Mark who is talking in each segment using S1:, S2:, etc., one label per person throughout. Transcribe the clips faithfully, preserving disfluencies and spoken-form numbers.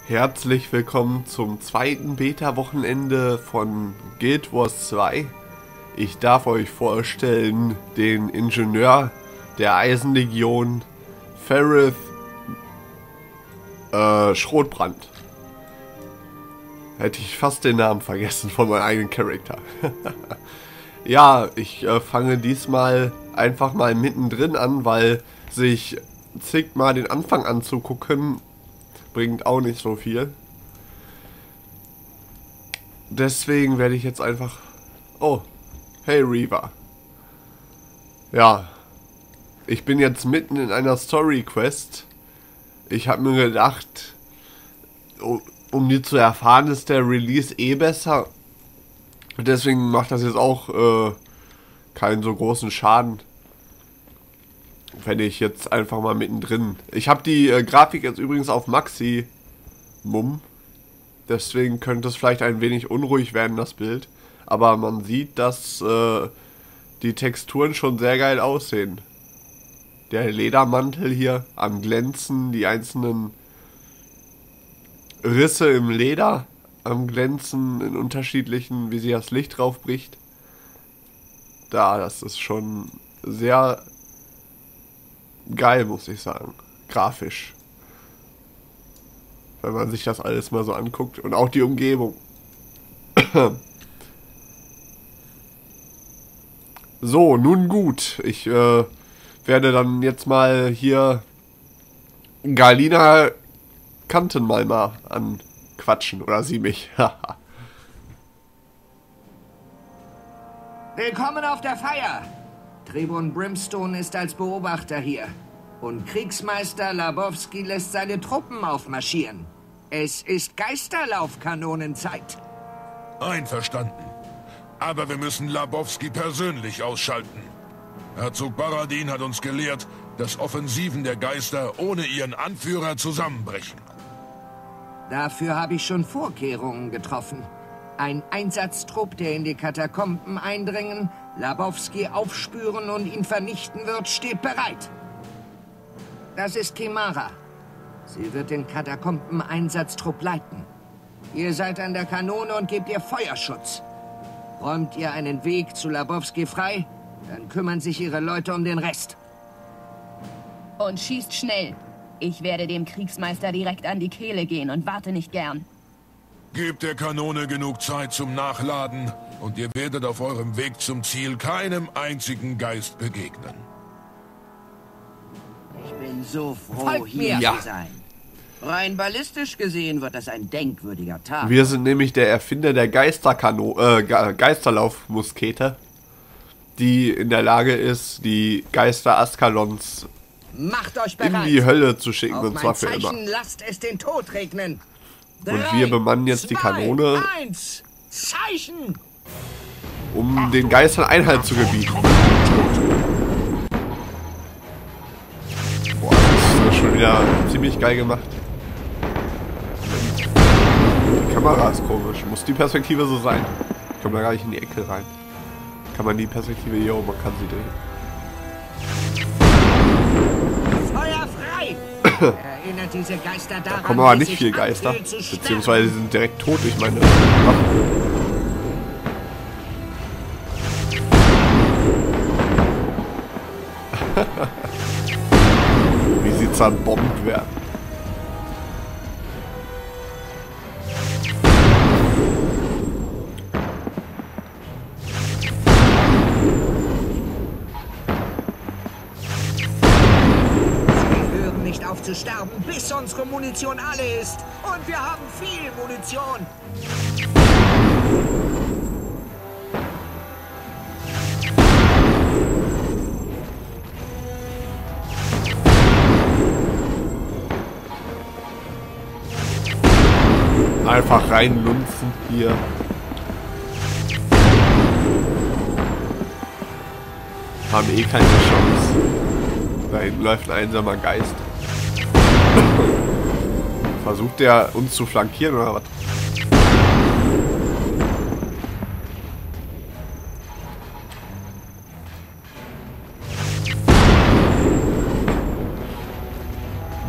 S1: Herzlich willkommen zum zweiten Beta-Wochenende von Guild Wars zwei. Ich darf euch vorstellen den Ingenieur der Eisenlegion, Ferrith äh, Schrotbrand. Hätte ich fast den Namen vergessen von meinem eigenen Charakter. Ja, ich äh, fange diesmal einfach mal mittendrin an, weil sich zigmal den Anfang anzugucken bringt auch nicht so viel. Deswegen werde ich jetzt einfach... Oh, hey Reaver. Ja, ich bin jetzt mitten in einer Story-Quest. Ich habe mir gedacht, um die zu erfahren, ist der Release eh besser. Deswegen macht das jetzt auch äh, keinen so großen Schaden, wenn ich jetzt einfach mal mittendrin... Ich habe die äh, Grafik jetzt übrigens auf Maximum. Deswegen könnte es vielleicht ein wenig unruhig werden, das Bild. Aber man sieht, dass äh, die Texturen schon sehr geil aussehen. Der Ledermantel hier am Glänzen, die einzelnen Risse im Leder am Glänzen in unterschiedlichen, wie sie das Licht drauf bricht. Da, das ist schon sehr... geil, muss ich sagen. Grafisch. Wenn man sich das alles mal so anguckt. Und auch die Umgebung. So, nun gut. Ich äh, werde dann jetzt mal hier Galina Kanten mal mal anquatschen. Oder sie mich.
S2: Willkommen auf der Feier. Tribun Brimstone ist als Beobachter hier. Und Kriegsmeister Labowski lässt seine Truppen aufmarschieren. Es ist Geisterlaufkanonenzeit.
S3: Einverstanden. Aber wir müssen Labowski persönlich ausschalten. Herzog Baradin hat uns gelehrt, dass Offensiven der Geister ohne ihren Anführer zusammenbrechen.
S2: Dafür habe ich schon Vorkehrungen getroffen. Ein Einsatztrupp, der in die Katakomben eindringen, Labowski aufspüren und ihn vernichten wird, steht bereit. Das ist Kimara. Sie wird den Katakomben-Einsatztrupp leiten. Ihr seid an der Kanone und gebt ihr Feuerschutz. Räumt ihr einen Weg zu Labowski frei, dann kümmern sich ihre Leute um den Rest.
S4: Und schießt schnell. Ich werde dem Kriegsmeister direkt an die Kehle gehen und warte nicht gern.
S3: Gebt der Kanone genug Zeit zum Nachladen und ihr werdet auf eurem Weg zum Ziel keinem einzigen Geist begegnen.
S2: Ich bin so froh,
S4: Folgt
S2: hier
S1: mir.
S2: zu sein. Rein ballistisch gesehen wird das ein denkwürdiger Tag.
S1: Wir sind nämlich der Erfinder der Geisterkano äh, Ge Geisterlaufmuskete, die in der Lage ist, die Geister Askalons
S2: Macht euch
S1: in
S2: bereit.
S1: die Hölle zu schicken,
S2: Auf
S1: und
S2: mein
S1: zwar für
S2: Zeichen
S1: immer.
S2: lasst es den Tod regnen.
S1: Und wir bemannen jetzt die Kanone,
S2: Eins, Zeichen!
S1: um den Geistern Einhalt zu gebieten. Boah, das ist schon wieder ziemlich geil gemacht. Die Kamera ist komisch. Muss die Perspektive so sein? Ich komme da gar nicht in die Ecke rein. Kann man die Perspektive hier oben, man kann sie drehen.
S2: Feuer frei! Erinnert diese Geister daran,
S1: Da kommen aber
S2: wie
S1: nicht
S2: sich
S1: viele Geister.
S2: anfühlt zu sterben.
S1: Beziehungsweise sie sind direkt tot durch meine Waffen. Wie sie zerbombt werden.
S2: Wir hören nicht auf zu sterben, bis unsere Munition alle ist. Und wir haben viel Munition.
S1: Einfach reinlunzen hier. Haben eh keine Chance. Da hinten läuft ein einsamer Geist. Versucht der uns zu flankieren oder was?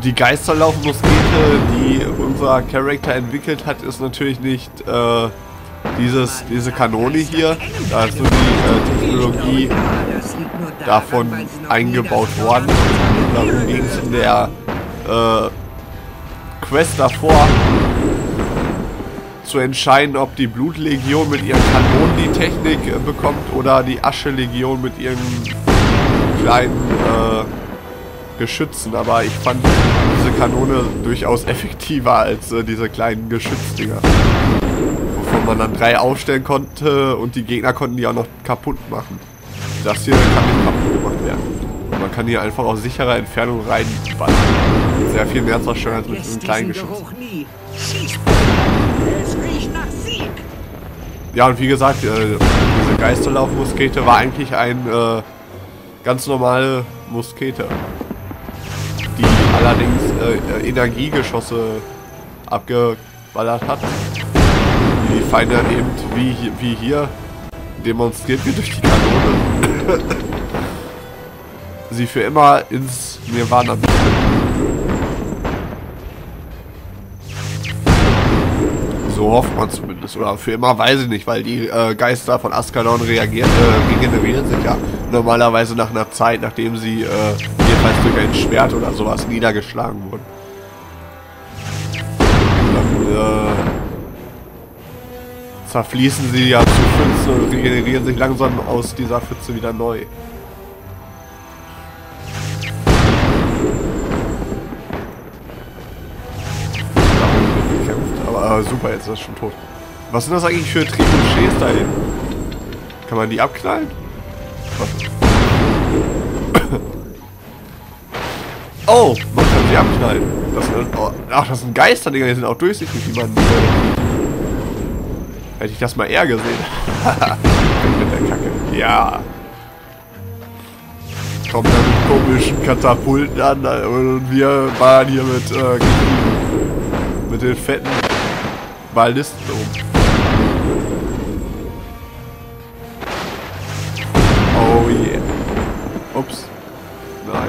S1: die Geisterlaufmuskete, die unser Charakter entwickelt hat, ist natürlich nicht äh, dieses, diese Kanone hier. Da ist nur die äh, Technologie davon eingebaut worden. Darum ging es in der äh, Quest davor, zu entscheiden, ob die Blutlegion mit ihren Kanonen die Technik äh, bekommt oder die Asche-Legion mit ihren kleinen äh, Geschützen. Aber ich fand diese Kanone durchaus effektiver als äh, diese kleinen Geschützdinger, wovon man dann drei aufstellen konnte und die Gegner konnten die auch noch kaputt machen. Das hier kann nicht kaputt gemacht werden. Und man kann hier einfach aus sicherer Entfernung reinballern. Sehr viel mehr zerstören als mit diesen kleinen Geschützen. Ja, und wie gesagt, äh, diese Geisterlaufmuskete war eigentlich ein äh, ganz normale Muskete, die allerdings äh, Energiegeschosse abgeballert hat. Die Feinde dann eben wie, wie hier demonstriert wird durch die Kanone. Sie für immer ins Nirvana bringen. So hofft man zumindest. Oder für immer, weiß ich nicht, weil die äh, Geister von Ascalon reagieren, äh, regenerieren sich ja normalerweise nach einer Zeit, nachdem sie äh, jedenfalls durch ein Schwert oder sowas niedergeschlagen wurden. Dann äh, zerfließen sie ja zu Pfützen und regenerieren sich langsam aus dieser Pfütze wieder neu. Aber super, jetzt ist das schon tot. Was sind das eigentlich für Trebuchets da hinten? Kann man die abknallen? Was? Oh, man kann sie abknallen. Das sind, oh, ach, das sind Geisterdinger, die sind auch durchsichtig, wie man... Hätte ich das mal eher gesehen. Mit der Kacke. Ja. Kommt dann mit komischen Katapulten an und wir waren hier mit, äh, mit den fetten Ballisten um. Oh yeah. Ups. Nein.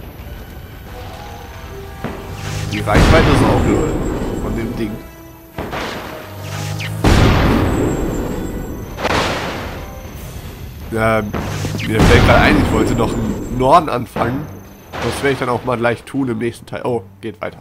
S1: Die Reichweite ist auch null von dem Ding. Ähm, mir fällt gerade ein, ich wollte noch im Norden anfangen. Das werde ich dann auch mal gleich tun im nächsten Teil. Oh, geht weiter.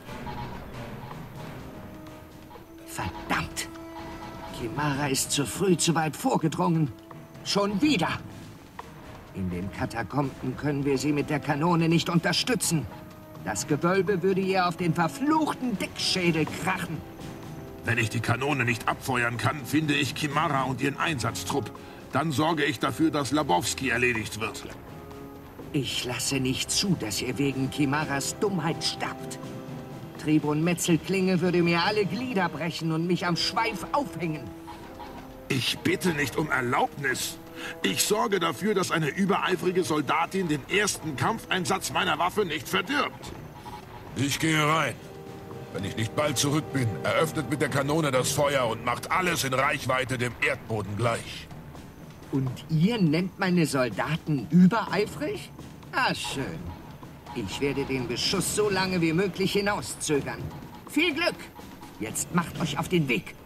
S2: Verdammt! Kimahra ist zu früh zu weit vorgedrungen. Schon wieder! In den Katakomben können wir sie mit der Kanone nicht unterstützen. Das Gewölbe würde ihr auf den verfluchten Dickschädel krachen.
S3: Wenn ich die Kanone nicht abfeuern kann, finde ich Kimahra und ihren Einsatztrupp. Dann sorge ich dafür, dass Labowski erledigt wird.
S2: Ich lasse nicht zu, dass ihr wegen Kimahras Dummheit sterbt. Tribun Metzelklinge würde mir alle Glieder brechen und mich am Schweif aufhängen.
S3: Ich bitte nicht um Erlaubnis. Ich sorge dafür, dass eine übereifrige Soldatin den ersten Kampfeinsatz meiner Waffe nicht verdirbt. Ich gehe rein. Wenn ich nicht bald zurück bin, eröffnet mit der Kanone das Feuer und macht alles in Reichweite dem Erdboden gleich.
S2: Und ihr nennt meine Soldaten übereifrig? Ah, schön. Ich werde den Beschuss so lange wie möglich hinauszögern. Viel Glück! Jetzt macht euch auf den Weg.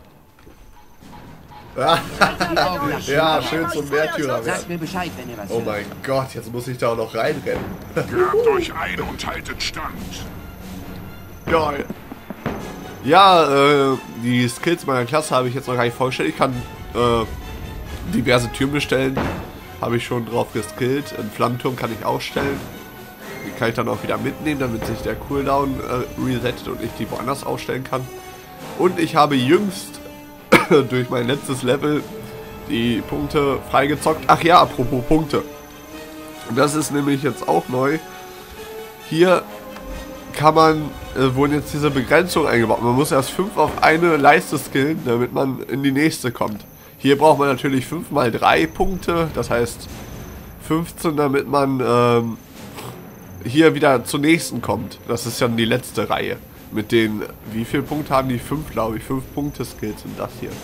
S1: Ja, schön zum Märtyrer werden.
S2: Sagt mir Bescheid, wenn ihr was
S1: Oh mein Gott, jetzt muss ich da auch noch reinrennen.
S3: Grabt euch ein und haltet stand.
S1: Geil. Ja, äh, die Skills meiner Klasse habe ich jetzt noch gar nicht vorgestellt. Ich kann äh, diverse Türme stellen. Habe ich schon drauf geskillt. Einen Flammenturm kann ich auch stellen. Die kann ich dann auch wieder mitnehmen, damit sich der Cooldown äh, resettet und ich die woanders ausstellen kann. Und ich habe jüngst durch mein letztes Level die Punkte freigezockt. Ach ja, apropos Punkte. Und das ist nämlich jetzt auch neu. Hier kann man, äh, wurden jetzt diese Begrenzung eingebaut. Man muss erst fünf auf eine Leiste skillen, damit man in die nächste kommt. Hier braucht man natürlich fünf mal drei Punkte, das heißt fünfzehn, damit man ähm, hier wieder zur nächsten kommt. Das ist dann die letzte Reihe. Mit den, wie viele Punkte haben die? Fünf, glaube ich. Fünf Punkte Skills sind das hier.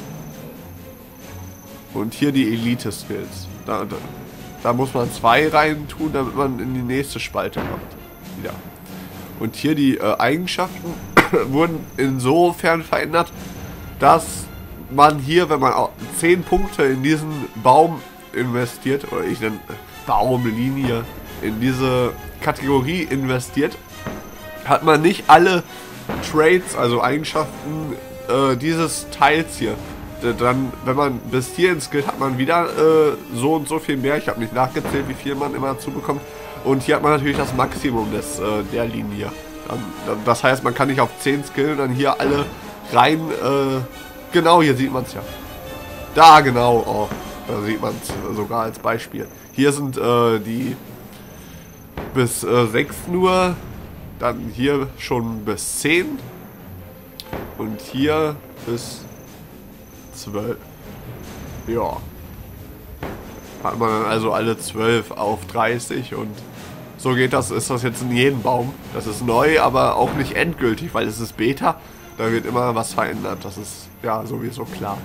S1: Und hier die Elite Skills. Da, da, da muss man zwei rein tun, damit man in die nächste Spalte kommt. Wieder. Und hier die äh, Eigenschaften wurden insofern verändert, dass man hier, wenn man zehn Punkte in diesen Baum investiert, oder ich nenne Baumlinie, in diese Kategorie investiert, hat man nicht alle Traits, also Eigenschaften äh, dieses Teils hier. Dann, wenn man bis hierhin skillt, hat man wieder äh, so und so viel mehr. Ich habe nicht nachgezählt, wie viel man immer dazu bekommt. Und hier hat man natürlich das Maximum des, äh, der Linie. Dann, dann, das heißt, man kann nicht auf zehn skillen, dann hier alle rein. Äh, genau, hier sieht man es ja. Da genau, oh, da sieht man es sogar als Beispiel. Hier sind äh, die bis äh, sechs nur, dann hier schon bis zehn und hier bis zwölf. Ja. Hat man dann also alle zwölf auf dreißig und so geht das, ist das jetzt in jedem Baum. Das ist neu, aber auch nicht endgültig, weil es ist Beta. Da wird immer was verändert. Das ist ja sowieso klar.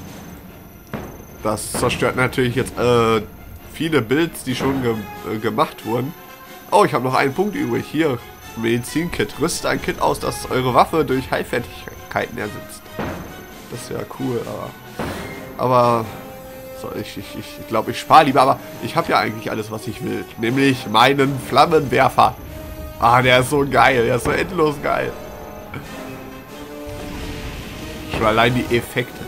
S1: Das zerstört natürlich jetzt äh, viele Builds, die schon ge äh, gemacht wurden. Oh, ich habe noch einen Punkt übrig. Hier, Medizin-Kit. Rüstet ein Kit aus, das eure Waffe durch Heilfertigkeiten ersetzt. Das ist ja cool, aber... Aber... So, ich ich, ich glaube, ich spare lieber, aber ich habe ja eigentlich alles, was ich will. Nämlich meinen Flammenwerfer. Ah, der ist so geil. Der ist so endlos geil. Schon allein die Effekte.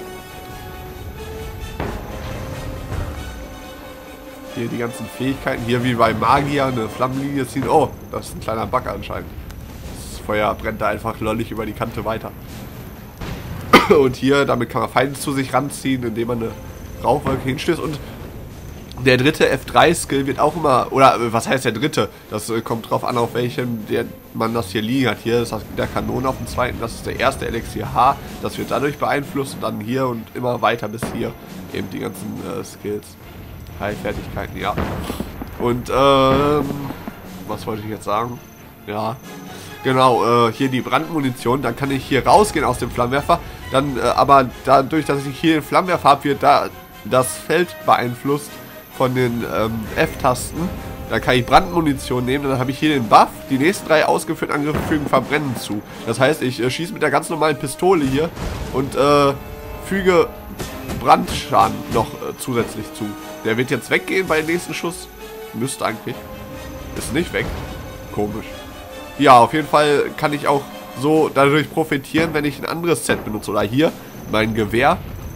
S1: Hier die ganzen Fähigkeiten. Hier wie bei Magier eine Flammenlinie ziehen. Oh, das ist ein kleiner Bug anscheinend. Das Feuer brennt da einfach lollig über die Kante weiter. Und hier, damit kann man Feinde zu sich ranziehen, indem man eine Rauchwolke hinstößt. Und der dritte F drei Skill wird auch immer, oder was heißt der dritte? Das äh, kommt drauf an, auf welchem der, man das hier liegen hat. Hier ist das der Kanone auf dem zweiten, das ist der erste Elixier H. Das wird dadurch beeinflusst und dann hier und immer weiter bis hier eben die ganzen äh, Skills. Heilfertigkeiten, ja. Und ähm, was wollte ich jetzt sagen? Ja, genau, äh, hier die Brandmunition. Dann kann ich hier rausgehen aus dem Flammenwerfer. Dann, äh, aber dadurch, dass ich hier den Flammenwerfer habe, wird da das Feld beeinflusst von den ähm, F-Tasten. Dann kann ich Brandmunition nehmen, dann habe ich hier den Buff. Die nächsten drei ausgeführten Angriffe fügen Verbrennen zu. Das heißt, ich äh, schieße mit der ganz normalen Pistole hier und äh, füge Brandschaden noch äh, zusätzlich zu. Der wird jetzt weggehen bei dem nächsten Schuss. Müsste eigentlich. Ist nicht weg. Komisch. Ja, auf jeden Fall kann ich auch so dadurch profitieren, wenn ich ein anderes Set benutze. Oder hier mein Gewehr.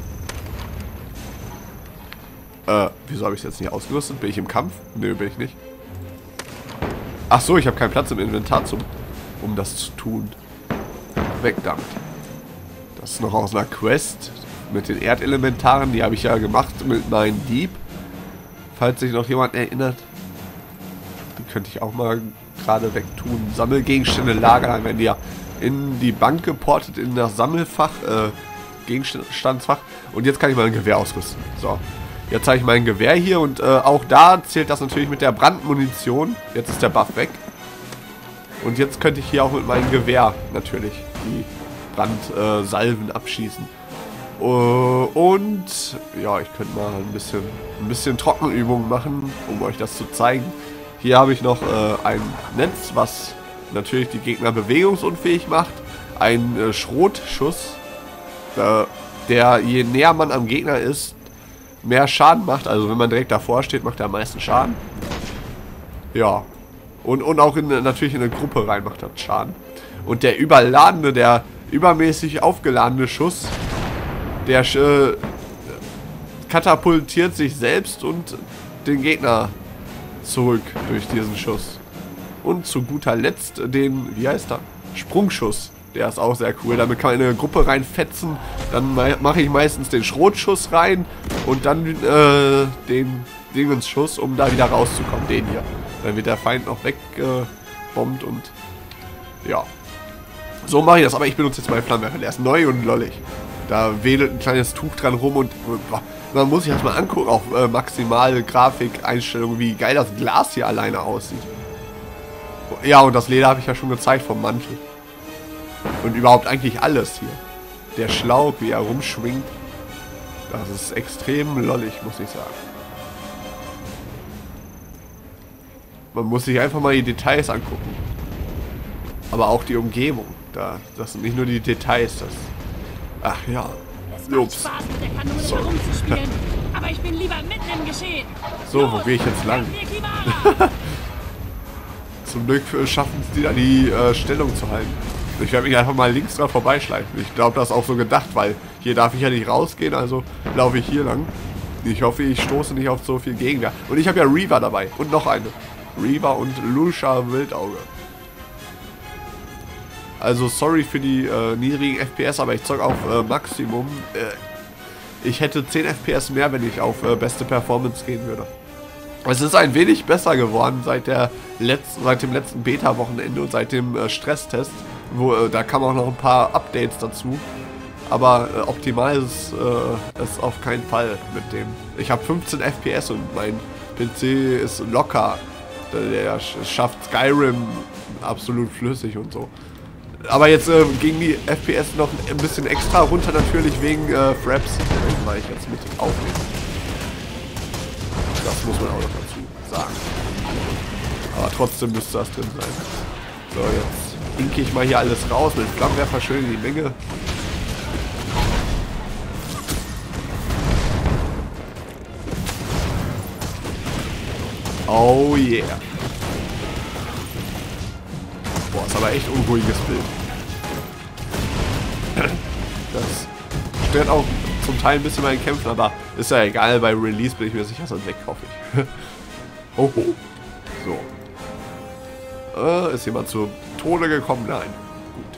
S1: Äh, wieso habe ich es jetzt nicht ausgerüstet? Bin ich im Kampf? Nö, bin ich nicht. Ach so, ich habe keinen Platz im Inventar, zum, um das zu tun. Weg damit. Das ist noch aus einer Quest mit den Erdelementaren. Die habe ich ja gemacht mit meinem Dieb. Falls sich noch jemand erinnert. Die könnte ich auch mal gerade wegtun. Sammelgegenstände lagern. Dann werden die ja in die Bank geportet, in das Sammelfach, äh, Gegenstandsfach. Und jetzt kann ich mein Gewehr ausrüsten. So. Jetzt habe ich mein Gewehr hier und äh, auch da zählt das natürlich mit der Brandmunition. Jetzt ist der Buff weg. Und jetzt könnte ich hier auch mit meinem Gewehr natürlich die Brandsalven äh, abschießen. Uh, und ja, ich könnte mal ein bisschen, ein bisschen Trockenübungen machen, um euch das zu zeigen. Hier habe ich noch äh, ein Netz, was natürlich die Gegner bewegungsunfähig macht. Ein äh, Schrotschuss, äh, der je näher man am Gegner ist, mehr Schaden macht. Also wenn man direkt davor steht, macht er am meisten Schaden. Ja. Und, und auch in, natürlich in eine Gruppe rein macht das Schaden. Und der überladene, der übermäßig aufgeladene Schuss, der äh, katapultiert sich selbst und den Gegner zurück durch diesen Schuss. Und zu guter Letzt den, wie heißt er? Sprungschuss. Der ist auch sehr cool. Damit kann man in eine Gruppe reinfetzen. Dann mache ich meistens den Schrotschuss rein und dann äh, den Dingensschuss, um da wieder rauszukommen. Den hier. Dann wird der Feind noch weggebombt äh, und ja. So mache ich das. Aber ich benutze jetzt meinen Flammenwerfer. Der ist neu und lollig. Da wedelt ein kleines Tuch dran rum und man muss sich das mal angucken auf äh, maximale Grafikeinstellungen, wie geil das Glas hier alleine aussieht. Ja, und das Leder habe ich ja schon gezeigt vom Mantel. Und überhaupt eigentlich alles hier. Der Schlauch, wie er rumschwingt. Das ist extrem lollig, muss ich sagen. Man muss sich einfach mal die Details angucken. Aber auch die Umgebung. Da, das sind nicht nur die Details. Das. Ach ja.
S5: Es macht
S1: Ups.
S5: Spaß, mit der Kanone
S1: So.
S5: herumzuspielen. Aber ich bin lieber mitten im Geschehen.
S1: So, wo gehe ich jetzt lang? Zum Glück äh, schaffen es die da, die äh, Stellung zu halten. Ich werde mich einfach mal links dran vorbeischleifen. Ich glaube, das ist auch so gedacht, weil hier darf ich ja nicht rausgehen, also laufe ich hier lang. Ich hoffe, ich stoße nicht auf so viel Gegenwehr. Und ich habe ja Reaver dabei. Und noch eine. Reaver und Lusha Wildauge. Also sorry für die äh, niedrigen F P S, aber ich zocke auf äh, Maximum. Äh, ich hätte zehn F P S mehr, wenn ich auf äh, beste Performance gehen würde. Es ist ein wenig besser geworden seit, der letzten, seit dem letzten Beta-Wochenende und seit dem äh, Stresstest. Wo, äh, da kamen auch noch ein paar Updates dazu. Aber äh, optimal ist äh, es auf keinen Fall mit dem. Ich habe fünfzehn F P S und mein P C ist locker. Der schafft Skyrim absolut flüssig und so. Aber jetzt äh, ging die F P S noch ein bisschen extra runter, natürlich wegen äh, Fraps, weil ich jetzt mit aufnehme. Das muss man auch noch dazu sagen. Aber trotzdem müsste das drin sein. So, jetzt inke ich mal hier alles raus mit Flammenwerfer schön in die Menge. Oh yeah. Boah, ist aber echt unruhiges Bild. Das stört auch zum Teil ein bisschen mein Kämpfen, aber ist ja egal, bei Release bin ich mir sicher, sonst weg, hoffe ich. Oh, oh. So. Äh, ist jemand zu Tode gekommen? Nein. Gut.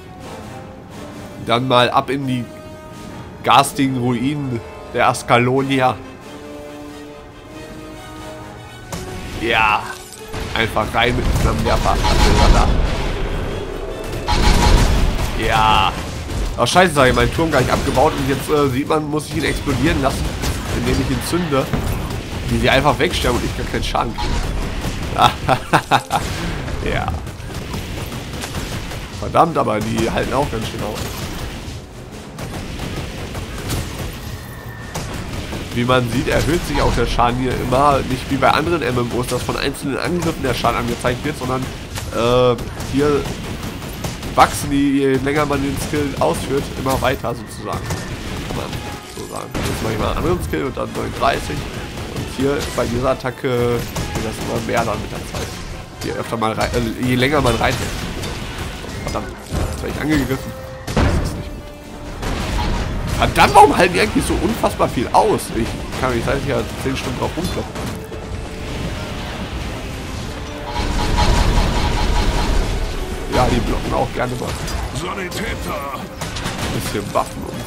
S1: Dann mal ab in die garstigen Ruinen der Askalonia. Ja. Einfach rein mit dem Flammenwerfer. Ja. Oh scheiße, sage ich, mein Turm gar nicht abgebaut und jetzt äh, sieht man, muss ich ihn explodieren lassen, indem ich ihn zünde. Die sie einfach wegsterben und ich gar keinen Schaden kriege. Ja. Verdammt, aber die halten auch ganz schön aus. Wie man sieht, erhöht sich auch der Schaden hier immer, nicht wie bei anderen M M Os, dass von einzelnen Angriffen der Schaden angezeigt wird, sondern äh, hier wachsen die, je länger man den Skill ausführt, immer weiter sozusagen. Kann man so sagen. Jetzt mache ich mal einen anderen Skill und dann neununddreißig. Und hier bei dieser Attacke geht das immer mehr dann mit der Zeit. Je öfter man rei äh, je länger man reitet. Verdammt, jetzt werde ich angegriffen. Das ist nicht gut. Verdammt, warum halten die eigentlich so unfassbar viel aus? Ich kann nicht sagen, ich ja zehn Stunden drauf rumkloppen. Ja, die blocken auch gerne mal.
S3: Sanitäter!
S1: Ein bisschen Waffen und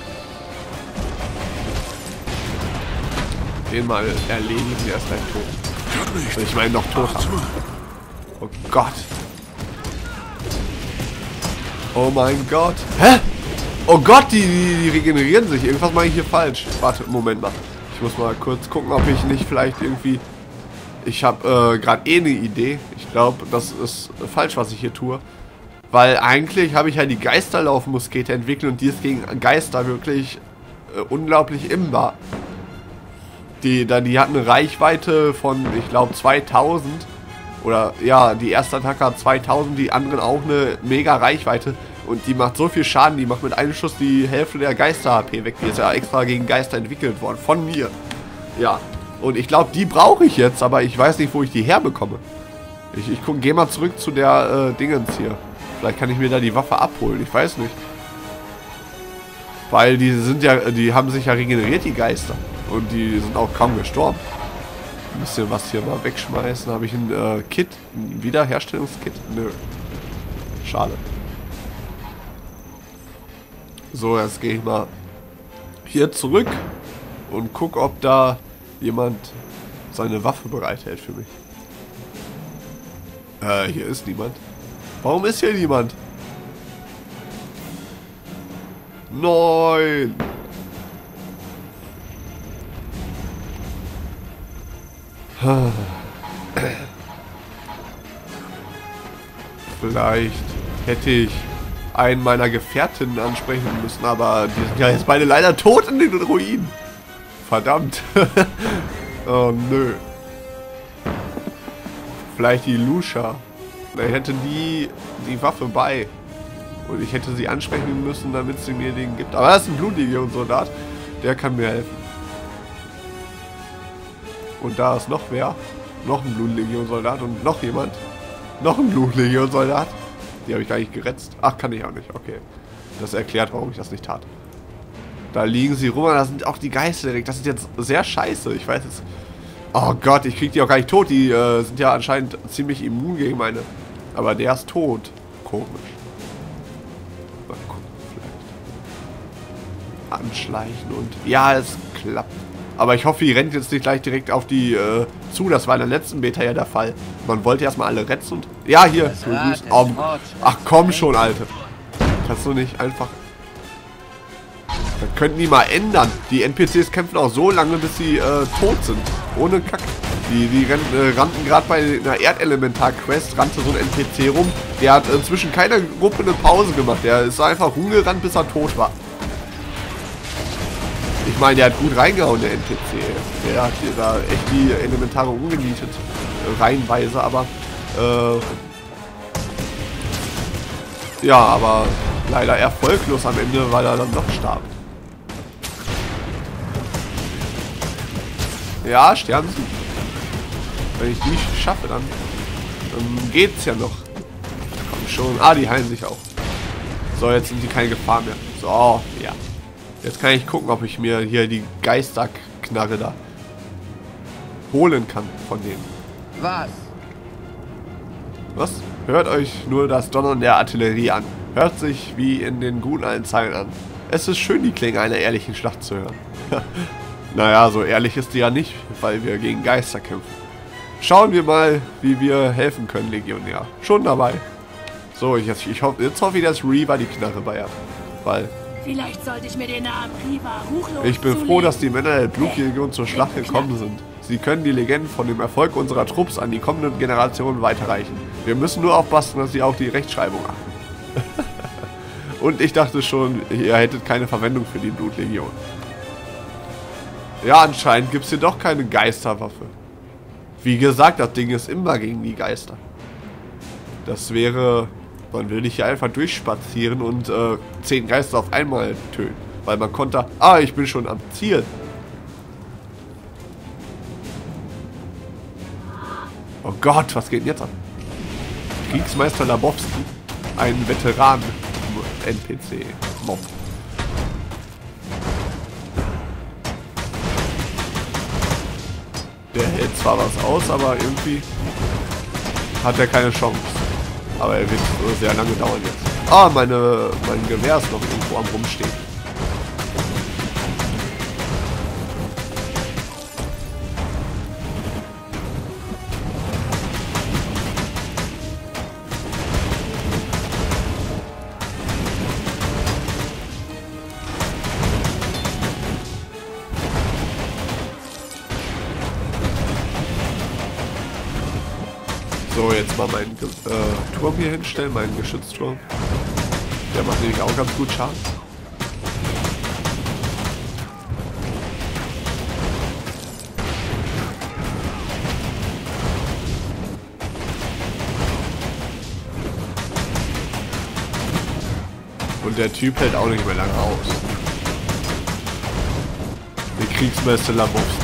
S1: den mal erledigen, der ist gleich tot. Ich meine noch tot haben. Oh Gott. Oh mein Gott. Hä? Oh Gott, die, die, die regenerieren sich. Irgendwas mache ich hier falsch. Warte, Moment mal. Ich muss mal kurz gucken, ob ich nicht vielleicht irgendwie... Ich habe äh, gerade eh eine Idee. Ich glaube, das ist falsch, was ich hier tue. Weil eigentlich habe ich ja die Geisterlaufmuskete entwickelt und die ist gegen Geister wirklich äh, unglaublich imbar. Die, da, die hat eine Reichweite von, ich glaube, zweitausend. Oder, ja, die erste Attacke hat zweitausend, die anderen auch eine mega Reichweite. Und die macht so viel Schaden, die macht mit einem Schuss die Hälfte der Geister-H P weg. Die ist ja extra gegen Geister entwickelt worden, von mir. Ja, und ich glaube, die brauche ich jetzt, aber ich weiß nicht, wo ich die herbekomme. Ich, ich gehe mal zurück zu der äh, Dingens hier. Vielleicht kann ich mir da die Waffe abholen, ich weiß nicht. Weil die sind ja, die haben sich ja regeneriert, die Geister. Und die sind auch kaum gestorben. Ein bisschen was hier mal wegschmeißen. Habe ich ein äh, Kit? Ein Wiederherstellungskit? Nö. Schade. So, jetzt gehe ich mal hier zurück und guck, ob da jemand seine Waffe bereithält für mich. Äh, hier ist niemand. Warum ist hier niemand? Nein! Vielleicht hätte ich einen meiner Gefährtinnen ansprechen müssen, aber die sind ja jetzt beide leider tot in den Ruinen. Verdammt. Oh nö. Vielleicht die Lusha. Er hätte die, die Waffe bei. Und ich hätte sie ansprechen müssen, damit sie mir den gibt. Aber das ist ein Blutlegion-Soldat. Der kann mir helfen. Und da ist noch wer. Noch ein Blutlegion-Soldat und noch jemand. Noch ein Blutlegion-Soldat. Die habe ich gar nicht geretzt. Ach, kann ich auch nicht. Okay. Das erklärt, warum ich das nicht tat. Da liegen sie rum. Da sind auch die Geister direkt. Das ist jetzt sehr scheiße. Ich weiß jetzt... Oh Gott, ich krieg die auch gar nicht tot. Die äh, sind ja anscheinend ziemlich immun gegen meine. Aber der ist tot. Komisch. Mal gucken, vielleicht. Anschleichen und... Ja, es klappt. Aber ich hoffe, die rennt jetzt nicht gleich direkt auf die äh, zu. Das war in der letzten Beta ja der Fall. Man wollte erstmal alle retten und... Ja, hier. Oh, ach komm schon, Alter. Kannst du nicht einfach... Das könnten die mal ändern. Die N P Cs kämpfen auch so lange, bis sie äh, tot sind. Ohne Kack. Die, die renn, äh, rannten gerade bei einer Erdelementar-Quest, rannte so ein N P C rum. Der hat inzwischen keiner Gruppe eine Pause gemacht. Der ist einfach rumgerannt, bis er tot war. Ich meine, der hat gut reingehauen, der N P C. Der hat hier da echt die Elementare umgenietet. Äh, reihenweise, aber... Äh, ja, aber leider erfolglos am Ende, weil er dann doch starb. Ja, sterben sie. Wenn ich die schaffe, dann, dann geht's ja noch. Komm schon. Ah, die heilen sich auch. So, jetzt sind die keine Gefahr mehr. So, ja. Jetzt kann ich gucken, ob ich mir hier die Geisterknarre da holen kann von denen.
S2: Was?
S1: Was? Hört euch nur das Donnern der Artillerie an. Hört sich wie in den guten alten Zeilen an. Es ist schön, die Klänge einer ehrlichen Schlacht zu hören. Naja, so ehrlich ist die ja nicht, weil wir gegen Geister kämpfen. Schauen wir mal, wie wir helfen können, Legionär. Schon dabei. So, ich, ich hoffe, jetzt hoffe ich, dass Reaver die Knarre bei hat. Weil...
S5: Vielleicht sollte ich mir den Namen Reaver ruchlos
S1: Ich bin
S5: zulegen.
S1: froh, dass die Männer der Blutlegion zur Schlacht gekommen sind. Sie können die Legenden von dem Erfolg unserer Trupps an die kommenden Generationen weiterreichen. Wir müssen nur aufpassen, dass sie auch die Rechtschreibung achten. Und ich dachte schon, ihr hättet keine Verwendung für die Blutlegion. Ja, anscheinend gibt es hier doch keine Geisterwaffe. Wie gesagt, das Ding ist immer gegen die Geister. Das wäre... Man will nicht hier einfach durchspazieren und äh, zehn Geister auf einmal töten. Weil man konnte... Ah, ich bin schon am Ziel. Oh Gott, was geht denn jetzt ab? Kriegsmeister Labowski. Ein Veteran-N P C-Mob. Der hält zwar was aus, aber irgendwie hat er keine Chance. Aber er wird sehr lange dauern jetzt. Ah, meine, mein Gewehr ist noch irgendwo am Rumstehen. So, jetzt mal meinen äh, Turm hier hinstellen, meinen Geschützturm. Der macht nämlich auch ganz gut Schaden. Und der Typ hält auch nicht mehr lange aus. Der Kriegsmeister Labowski.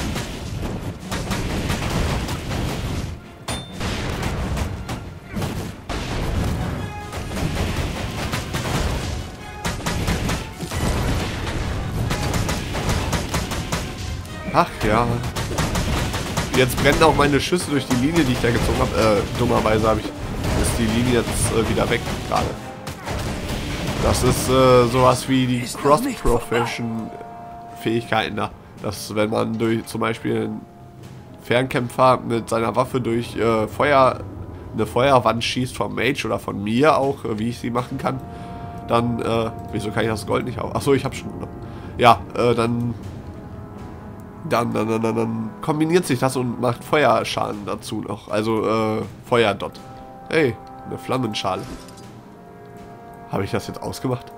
S1: Ach ja. Jetzt brennen auch meine Schüsse durch die Linie, die ich da gezogen habe. Äh, dummerweise habe ich ist die Linie jetzt äh, wieder weg gerade. Das ist äh, sowas wie die Cross-Profession-Fähigkeiten da. Dass wenn man durch zum Beispiel einen Fernkämpfer mit seiner Waffe durch äh, Feuer eine Feuerwand schießt vom Mage oder von mir auch, äh, wie ich sie machen kann, dann, äh, wieso kann ich das Gold nicht auf? Achso, ich habe schon genommen. Ja, äh, dann Dann, dann, dann, dann, dann kombiniert sich das und macht Feuerschaden dazu noch. Also, äh, Feuerdot. Hey, eine Flammenschale. Habe ich das jetzt ausgemacht?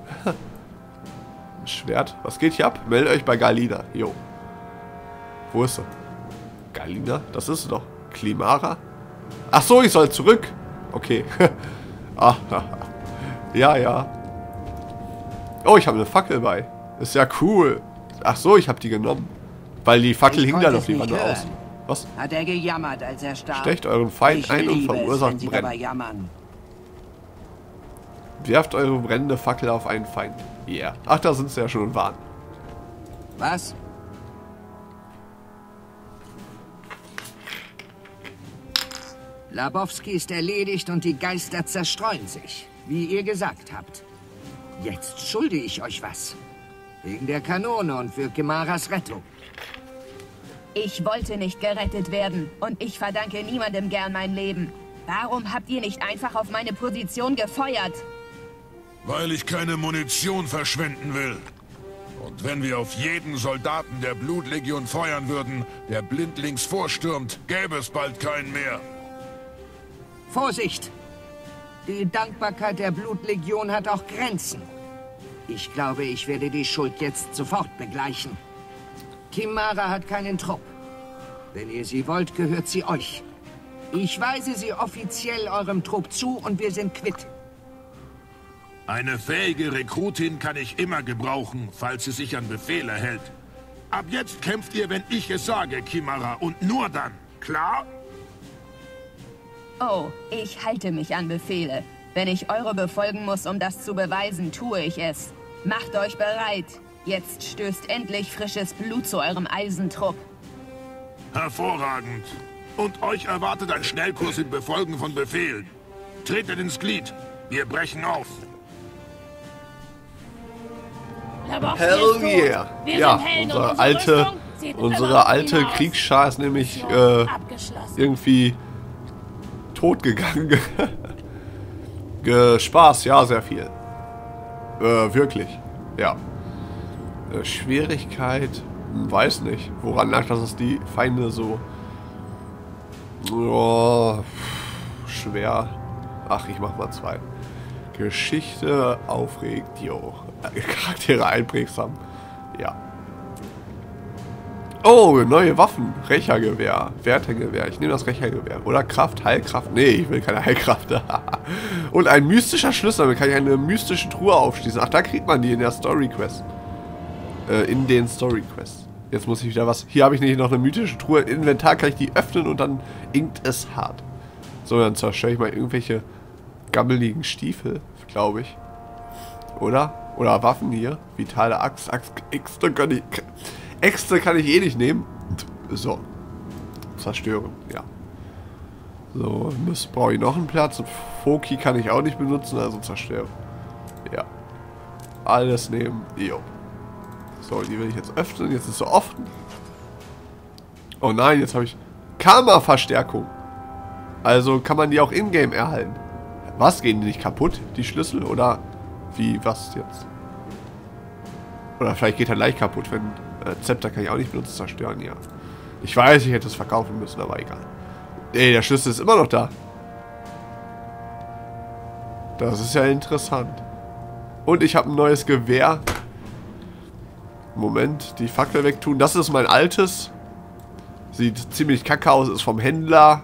S1: Ein Schwert. Was geht hier ab? Meldet euch bei Galina. Jo. Wo ist sie? Galina? Das ist sie doch. Klimara? Ach so, ich soll zurück. Okay. Ah, ja, ja. Oh, ich habe eine Fackel bei. Ist ja cool. Ach so, ich habe die genommen. Weil die Fackel
S2: Ich
S1: hing da
S2: konnte
S1: noch
S2: es
S1: die
S2: nicht
S1: Wand
S2: hören.
S1: aus. Was?
S2: Hat er gejammert, als er starb?
S1: Stecht euren Feind
S2: Ich
S1: ein und
S2: liebe es,
S1: verursacht
S2: wenn Sie dabei
S1: Brennen.
S2: jammern.
S1: Werft eure brennende Fackel auf einen Feind. Yeah. Ach, da sind sie ja schon und warten.
S2: Was? Labowski ist erledigt und die Geister zerstreuen sich, wie ihr gesagt habt. Jetzt schulde ich euch was. Wegen der Kanone und für Kimaras Rettung.
S4: Ich wollte nicht gerettet werden und ich verdanke niemandem gern mein Leben. Warum habt ihr nicht einfach auf meine Position gefeuert?
S3: Weil ich keine Munition verschwenden will. Und wenn wir auf jeden Soldaten der Blutlegion feuern würden, der blindlings vorstürmt, gäbe es bald keinen mehr.
S2: Vorsicht! Die Dankbarkeit der Blutlegion hat auch Grenzen. Ich glaube, ich werde die Schuld jetzt sofort begleichen. Kimara hat keinen Trupp. Wenn ihr sie wollt, gehört sie euch. Ich weise sie offiziell eurem Trupp zu und wir sind quitt.
S3: Eine fähige Rekrutin kann ich immer gebrauchen, falls sie sich an Befehle hält. Ab jetzt kämpft ihr, wenn ich es sage, Kimara, und nur dann. Klar?
S4: Oh, ich halte mich an Befehle. Wenn ich eure befolgen muss, um das zu beweisen, tue ich es. Macht euch bereit. Jetzt stößt endlich frisches Blut zu eurem Eisentrupp.
S3: Hervorragend. Und euch erwartet ein Schnellkurs im Befolgen von Befehlen. Tretet ins Glied. Wir brechen auf.
S5: Labowski
S1: Hell
S5: ist tot.
S1: yeah.
S5: Wir
S1: Ja,
S5: sind Helden und
S1: unsere
S5: unsere
S1: alte,
S5: Rüstung zieht über
S1: unsere
S5: uns
S1: alte
S5: hinaus.
S1: Kriegsschar ist nämlich
S5: Mission
S1: äh,
S5: abgeschlossen.
S1: irgendwie tot gegangen. Ge- Spaß, ja, sehr viel. Äh, wirklich. Ja. Äh, Schwierigkeit, hm, weiß nicht. Woran lag das, dass die Feinde so... Oh, schwer. Ach, ich mach mal zwei. Geschichte aufregt, jo. Charaktere einprägsam. Ja. Oh, neue Waffen. Rechergewehr. Wertegewehr. Ich nehme das Rechergewehr. Oder Kraft, Heilkraft. Nee, ich will keine Heilkraft. Und ein mystischer Schlüssel. Damit kann ich eine mystische Truhe aufschließen. Ach, da kriegt man die in der Story Quest. Äh, in den Story Quests. Jetzt muss ich wieder was... Hier habe ich nicht noch eine mythische Truhe. Im Inventar kann ich die öffnen und dann inkt es hart. So, dann zerstöre ich mal irgendwelche gammeligen Stiefel, glaube ich. Oder? Oder Waffen hier. Vitale Axt. Axt. Äxte kann ich... Äxte kann ich eh nicht nehmen. So. Zerstören, ja. So, brauche ich noch einen Platz. Und Foki kann ich auch nicht benutzen, also zerstören. Ja. Alles nehmen. Jo. So, die will ich jetzt öffnen. Jetzt ist sie offen. Oh nein, jetzt habe ich Karma-Verstärkung. Also kann man die auch in-game erhalten. Was? Gehen die nicht kaputt, die Schlüssel? Oder wie, was jetzt? Oder vielleicht geht er leicht kaputt, wenn... Äh, Zepter kann ich auch nicht benutzen, zerstören, ja. Ich weiß, ich hätte es verkaufen müssen, aber egal. Ey, der Schlüssel ist immer noch da. Das ist ja interessant. Und ich habe ein neues Gewehr. Moment, die Fackel wegtun. Das ist mein altes. Sieht ziemlich kacke aus, ist vom Händler.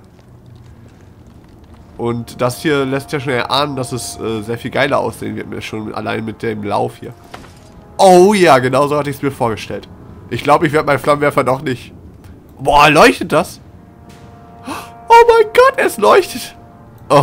S1: Und das hier lässt ja schon erahnen, dass es äh, sehr viel geiler aussehen wird, mir schon allein mit dem Lauf hier. Oh ja, genau so hatte ich es mir vorgestellt. Ich glaube, ich werde meinen Flammenwerfer doch nicht... Boah, leuchtet das? Oh mein Gott, es leuchtet. Oh.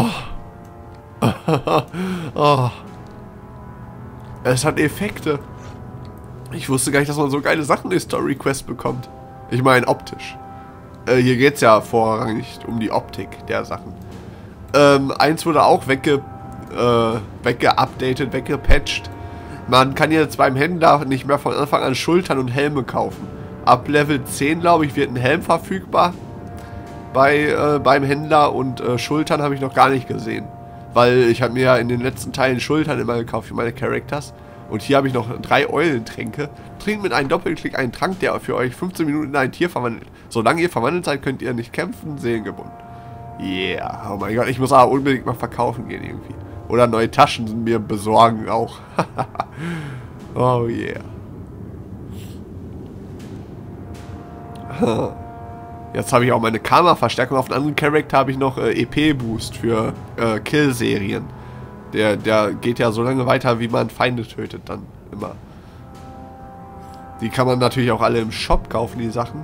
S1: Oh. Es hat Effekte. Ich wusste gar nicht, dass man so geile Sachen in Story Quest bekommt. Ich meine, optisch. Äh, hier geht es ja vorrangig um die Optik der Sachen. Ähm, eins wurde auch wegge... Äh, weggeupdatet, weggepatcht. Man kann jetzt beim Händler nicht mehr von Anfang an Schultern und Helme kaufen. Ab Level zehn, glaube ich, wird ein Helm verfügbar bei, äh, beim Händler und äh, Schultern habe ich noch gar nicht gesehen. Weil ich habe mir ja in den letzten Teilen Schultern immer gekauft für meine Characters. Und hier habe ich noch drei Eulentränke. Trinkt mit einem Doppelklick einen Trank, der für euch fünfzehn Minuten in ein Tier verwandelt. Solange ihr verwandelt seid, könnt ihr nicht kämpfen, seelengebunden. Yeah, oh mein Gott, ich muss aber unbedingt mal verkaufen gehen irgendwie. Oder neue Taschen mir besorgen auch. Oh yeah. Jetzt habe ich auch meine Karma-Verstärkung. Auf einen anderen Charakter habe ich noch äh, E P-Boost für äh, Kill-Serien. Der, der geht ja so lange weiter, wie man Feinde tötet dann immer. Die kann man natürlich auch alle im Shop kaufen, die Sachen.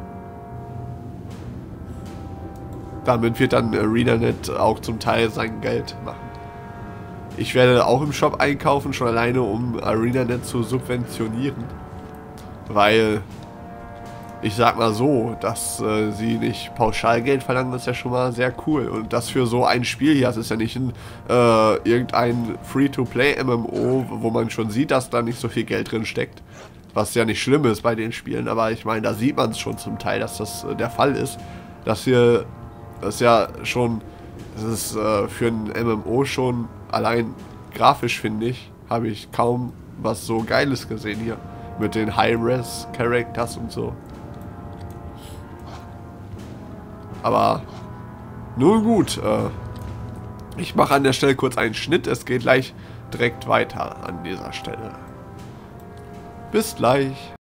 S1: Damit wird dann ArenaNet auch zum Teil sein Geld machen. Ich werde auch im Shop einkaufen, schon alleine um ArenaNet zu subventionieren. Weil, ich sag mal so, dass äh, sie nicht Pauschalgeld verlangen, ist ja schon mal sehr cool. Und das für so ein Spiel hier, das ist ja nicht ein, äh, irgendein Free-to-Play-M M O, wo man schon sieht, dass da nicht so viel Geld drin steckt. Was ja nicht schlimm ist bei den Spielen, aber ich meine, da sieht man es schon zum Teil, dass das äh, der Fall ist. Dass hier, das ist ja schon, das ist äh, für ein M M O schon allein grafisch, finde ich, habe ich kaum was so Geiles gesehen hier. Mit den High-Res-Characters und so. Aber nun gut, äh, ich mache an der Stelle kurz einen Schnitt. Es geht gleich direkt weiter an dieser Stelle. Bis gleich.